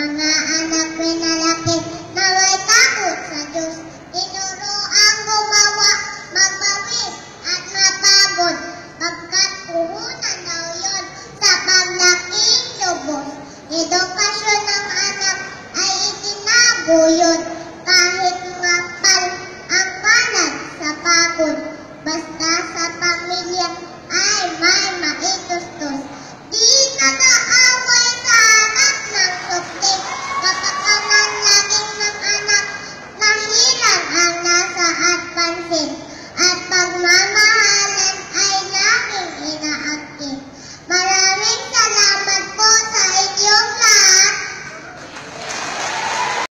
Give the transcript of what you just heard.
Mga anak pinalaki na may takot sa Diyos. Tinuruan gumawa, magmawis at mapagod. Pagkat puhunan daw yun sa paglaking lubos. Edukasyon ng anak ay itinaguyod.